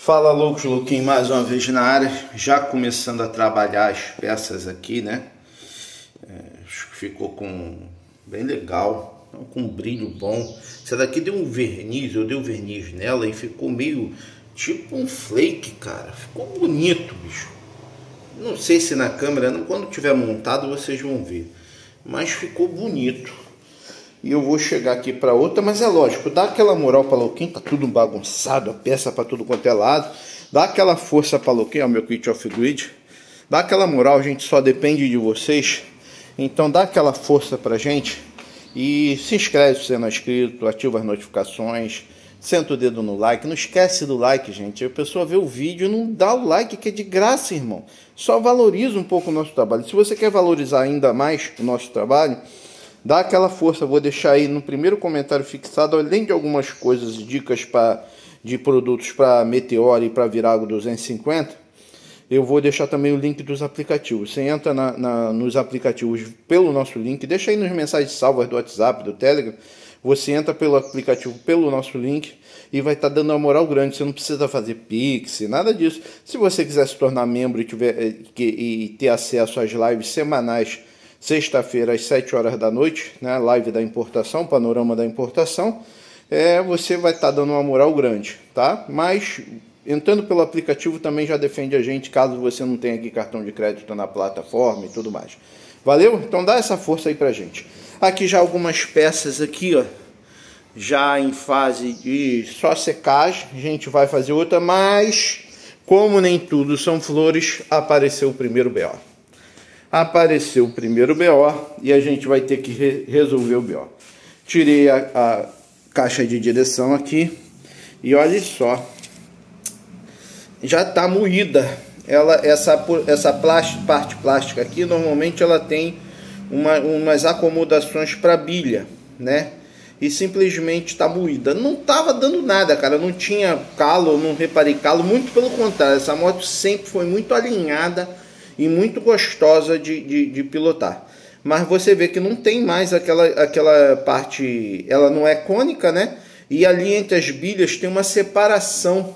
Fala, loucos, louquinho, mais uma vez na área, já começando a trabalhar as peças aqui, né? Acho que ficou bem legal, com um brilho bom. Essa daqui deu um verniz, eu dei um verniz nela e ficou meio tipo um flake, cara. Ficou bonito, bicho. Não sei se na câmera, quando tiver montado vocês vão ver, mas ficou bonito. E eu vou chegar aqui para outra, mas é lógico, dá aquela moral para Louquinho, tá tudo bagunçado, a peça para tudo quanto é lado. Dá aquela força para Louquinho, é o meu kit off-grid. Dá aquela moral, gente, só depende de vocês. Então dá aquela força pra gente e se inscreve se você não é inscrito, ativa as notificações, senta o dedo no like. Não esquece do like, gente. A pessoa vê o vídeo e não dá o like, que é de graça, irmão. Só valoriza um pouco o nosso trabalho. Se você quer valorizar ainda mais o nosso trabalho, dá aquela força. Vou deixar aí no primeiro comentário fixado, além de algumas coisas, dicas de produtos para Meteor e para Virago 250, eu vou deixar também o link dos aplicativos. Você entra nos aplicativos pelo nosso link, deixa aí nas mensagens salvas do WhatsApp, do Telegram, você entra pelo aplicativo, pelo nosso link, e vai estar dando uma moral grande. Você não precisa fazer Pix, nada disso. Se você quiser se tornar membro e ter acesso às lives semanais, sexta-feira às 7 horas da noite, né, live da importação, panorama da importação, você vai estar dando uma moral grande, tá? Mas entrando pelo aplicativo também já defende a gente, caso você não tenha aqui cartão de crédito na plataforma e tudo mais. Valeu? Então dá essa força aí pra gente. Aqui já algumas peças aqui, ó, já em fase de só secagem. A gente vai fazer outra, mas como nem tudo são flores, apareceu o primeiro BO. Apareceu o primeiro BO e a gente vai ter que resolver o BO. Tirei a caixa de direção aqui e olha só, já está moída. Essa parte plástica aqui, normalmente ela tem umas acomodações para bilha, né? E simplesmente está moída. Não estava dando nada, cara. Não tinha calo, não reparei calo. Muito pelo contrário, essa moto sempre foi muito alinhada e muito gostosa de pilotar. Mas você vê que não tem mais aquela parte, ela não é cônica, né? E ali entre as bilhas tem uma separação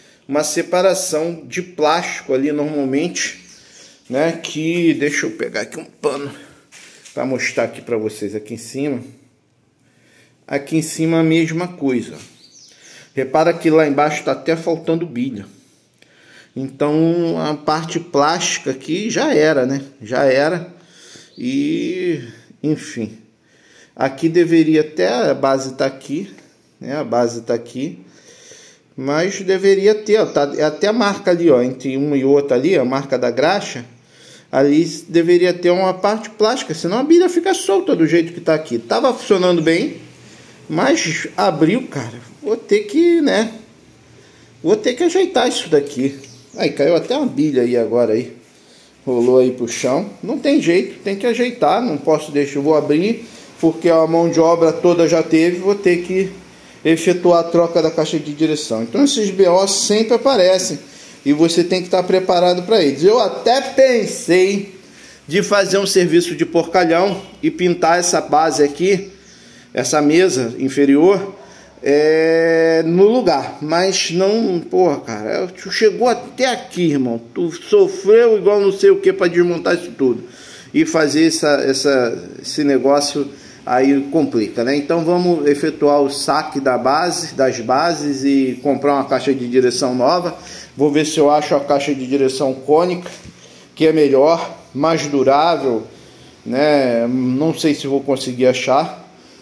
de plástico ali normalmente, né? Que, deixa eu pegar aqui um pano para mostrar aqui para vocês aqui em cima. Aqui em cima a mesma coisa. Repara que lá embaixo está até faltando bilha. Então a parte plástica aqui já era, né? Já era. E enfim, aqui deveria até a base tá aqui, né? A base tá aqui, mas deveria ter, ó, tá até a marca ali, ó, entre uma e outra ali, a marca da graxa. Ali deveria ter uma parte plástica, senão a bilha fica solta do jeito que tá aqui. Tava funcionando bem, mas abriu, cara. Vou ter que, né? Vou ter que ajeitar isso daqui. Aí caiu até uma bilha aí agora aí. Rolou aí pro chão. Não tem jeito, tem que ajeitar. Não posso deixar, eu vou abrir, porque a mão de obra toda já teve. Vou ter que efetuar a troca da caixa de direção. Então esses BO sempre aparecem e você tem que estar preparado para eles. Eu até pensei de fazer um serviço de porcalhão e pintar essa base aqui, essa mesa inferior, no lugar, mas não, porra, cara, tu chegou até aqui, irmão, tu sofreu igual não sei o que para desmontar isso tudo e fazer esse negócio aí complica, né? Então vamos efetuar o saque das bases e comprar uma caixa de direção nova. Vou ver se eu acho a caixa de direção cônica, que é melhor, mais durável, né? Não sei se vou conseguir achar.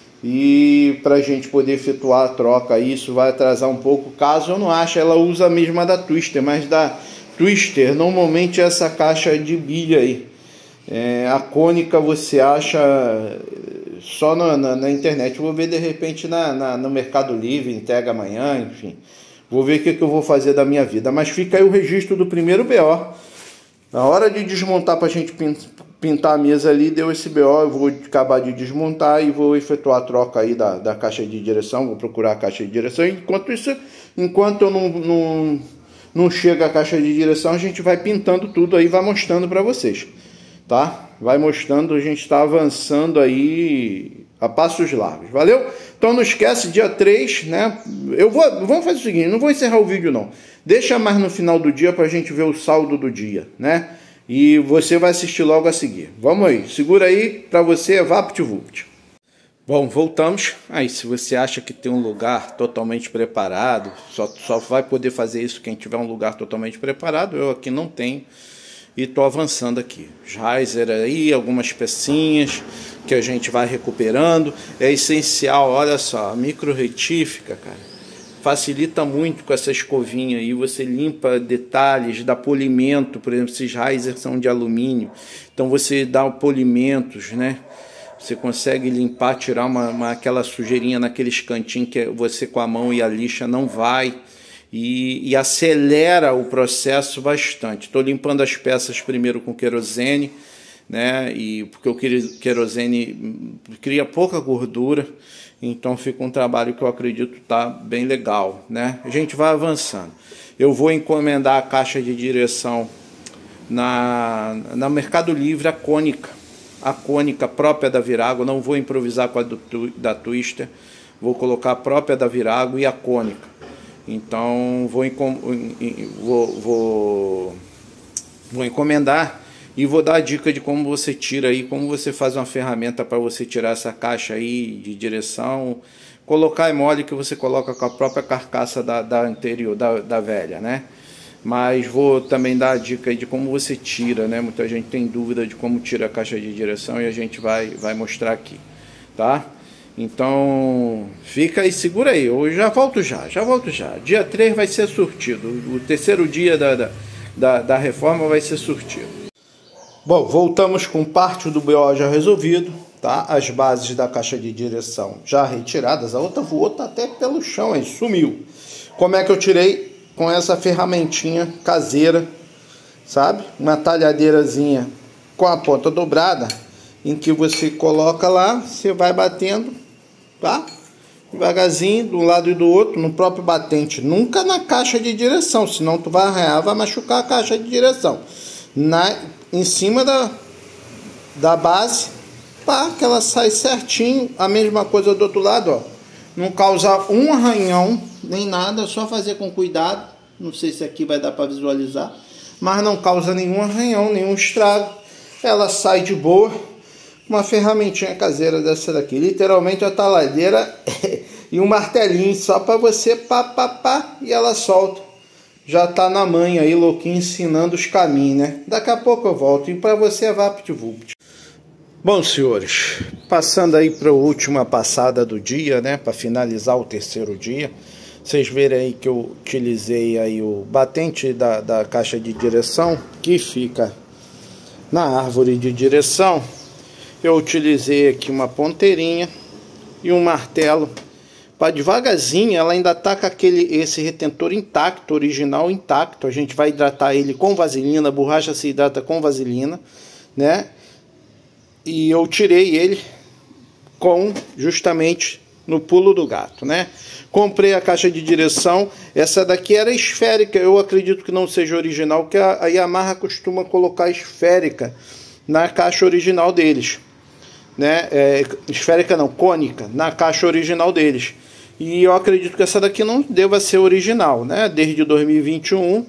E para a gente poder efetuar a troca, isso vai atrasar um pouco. Caso eu não ache, ela usa a mesma da Twister, mas da Twister normalmente é essa caixa de bilha aí. A cônica você acha só na internet. Vou ver de repente no Mercado Livre, entrega amanhã, enfim. Vou ver o que eu vou fazer da minha vida. Mas fica aí o registro do primeiro BO. Na hora de desmontar para a gente pintar a mesa ali, deu esse BO, eu vou acabar de desmontar e vou efetuar a troca aí da caixa de direção, vou procurar a caixa de direção. Enquanto eu não chega a caixa de direção, a gente vai pintando tudo aí, vai mostrando para vocês. tá? Vai mostrando, a gente está avançando aí a passos largos, valeu? Então não esquece, dia 3, né? Vamos fazer o seguinte, não vou encerrar o vídeo não. Deixa mais no final do dia para a gente ver o saldo do dia, né? E você vai assistir logo a seguir. Vamos aí, segura aí, para você é VaptVupt. Bom, voltamos. Aí, se você acha que tem um lugar totalmente preparado, só vai poder fazer isso quem tiver um lugar totalmente preparado, eu aqui não tenho. E estou avançando aqui. Riser aí, algumas pecinhas que a gente vai recuperando. É essencial, olha só, a micro retífica, cara, facilita muito com essa escovinha aí. Você limpa detalhes, dá polimento, por exemplo, esses risers são de alumínio. Então você dá polimentos, né? Você consegue limpar, tirar aquela sujeirinha naqueles cantinhos que você com a mão e a lixa não vai. E acelera o processo bastante. Estou limpando as peças primeiro com querosene, né? Porque o querosene cria pouca gordura, então fica um trabalho que eu acredito tá bem legal, né? A gente vai avançando. Eu vou encomendar a caixa de direção na Mercado Livre, a cônica própria da Virago. Não vou improvisar com a da Twister, vou colocar a própria da Virago e a cônica. Então vou encomendar e vou dar a dica de como você tira aí, como você faz uma ferramenta para você tirar essa caixa aí de direção. Colocar é mole, que você coloca com a própria carcaça da anterior, da velha, né? Mas vou também dar a dica aí de como você tira, né? Muita gente tem dúvida de como tira a caixa de direção e a gente vai mostrar aqui, tá? Então, fica aí, segura aí, eu já volto já. Dia 3 vai ser surtido, o terceiro dia da reforma vai ser surtido. Bom, voltamos com parte do BO já resolvido, tá? As bases da caixa de direção já retiradas, a outra voou, tá até pelo chão aí, sumiu. Como é que eu tirei? Com essa ferramentinha caseira, sabe? Uma talhadeirazinha com a ponta dobrada, em que você coloca lá, você vai batendo, tá? Devagarzinho, de um lado e do outro, no próprio batente, nunca na caixa de direção, senão tu vai arranhar, vai machucar a caixa de direção. Em cima da base, pá, que ela sai certinho. A mesma coisa do outro lado, ó. Não causar um arranhão, nem nada, só fazer com cuidado. Não sei se aqui vai dar para visualizar, mas não causa nenhum arranhão, nenhum estrago. Ela sai de boa. Uma ferramentinha caseira dessa daqui, literalmente a taladeira e um martelinho só para você pá, e ela solta. Já tá na manha aí, louquinho, ensinando os caminhos, né? Daqui a pouco eu volto, e para você é VaptVupt. Bom, senhores, passando aí para a última passada do dia, né? Para finalizar o terceiro dia, vocês verem aí que eu utilizei aí o batente da caixa de direção, que fica na árvore de direção. Eu utilizei aqui uma ponteirinha e um martelo para devagarzinho. Ela ainda tá com esse retentor intacto, original intacto. A gente vai hidratar ele com vaselina, a borracha se hidrata com vaselina, né? E eu tirei ele justamente no pulo do gato, né? Comprei a caixa de direção, essa daqui era esférica, eu acredito que não seja original, porque a Yamaha costuma colocar esférica na caixa original deles, né? Esférica não, cônica, na caixa original deles. E eu acredito que essa daqui não deva ser original, né? Desde 2021,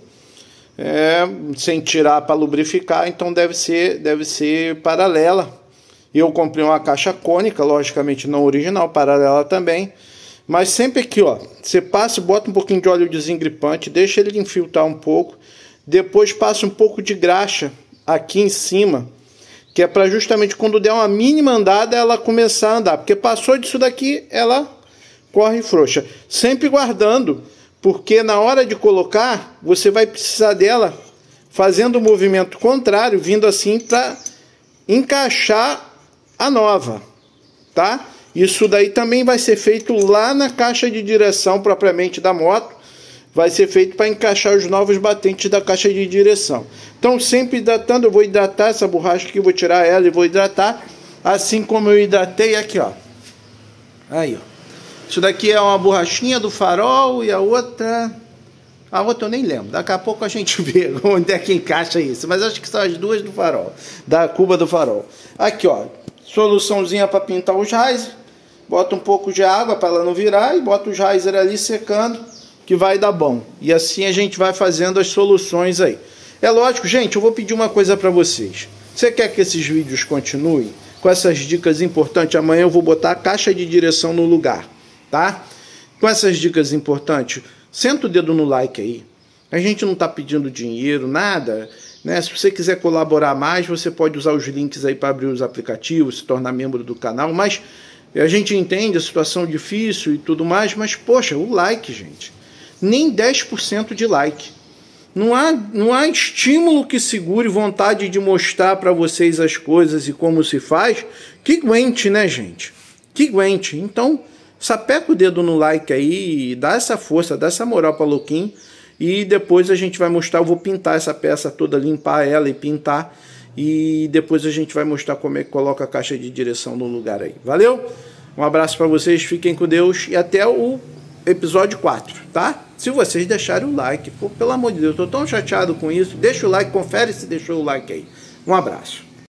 sem tirar para lubrificar, então deve ser paralela. Eu comprei uma caixa cônica, logicamente não original, paralela também. Mas sempre aqui, ó, você passa, bota um pouquinho de óleo desengripante, deixa ele infiltrar um pouco, depois passa um pouco de graxa aqui em cima, que é para justamente quando der uma mínima andada ela começar a andar, porque passou disso daqui ela corre frouxa. Sempre guardando, porque na hora de colocar você vai precisar dela fazendo o movimento contrário, vindo assim para encaixar a nova, tá? Isso daí também vai ser feito lá na caixa de direção propriamente da moto. Vai ser feito para encaixar os novos batentes da caixa de direção. Então sempre hidratando, eu vou hidratar essa borracha aqui, vou tirar ela e vou hidratar. Assim como eu hidratei aqui, ó. Aí, ó. Isso daqui é uma borrachinha do farol e a outra A outra eu nem lembro. Daqui a pouco a gente vê onde é que encaixa isso. Mas acho que são as duas do farol. Da cuba do farol. Aqui, ó. Soluçãozinha para pintar os risers. Bota um pouco de água para ela não virar. E bota os risers ali secando. Que vai dar bom. E assim a gente vai fazendo as soluções aí. É lógico, gente, eu vou pedir uma coisa para vocês. Você quer que esses vídeos continuem? Com essas dicas importantes. Amanhã eu vou botar a caixa de direção no lugar. Tá? Com essas dicas importantes. Senta o dedo no like aí. A gente não está pedindo dinheiro, nada, né? Se você quiser colaborar mais, você pode usar os links aí para abrir os aplicativos, se tornar membro do canal. Mas a gente entende a situação difícil e tudo mais, mas poxa, o like, gente. Nem 10% de like. Não há estímulo que segure vontade de mostrar para vocês as coisas e como se faz. Que aguente, né, gente? Que aguente. Então, sapeca o dedo no like aí, dá essa força, dá essa moral para Luquinho. E depois a gente vai mostrar, eu vou pintar essa peça toda, limpar ela e pintar. E depois a gente vai mostrar como é que coloca a caixa de direção no lugar aí. Valeu? Um abraço para vocês, fiquem com Deus e até o episódio 4, tá? Se vocês deixarem o like, pô, pelo amor de Deus, eu tô tão chateado com isso. Deixa o like, confere se deixou o like aí. Um abraço.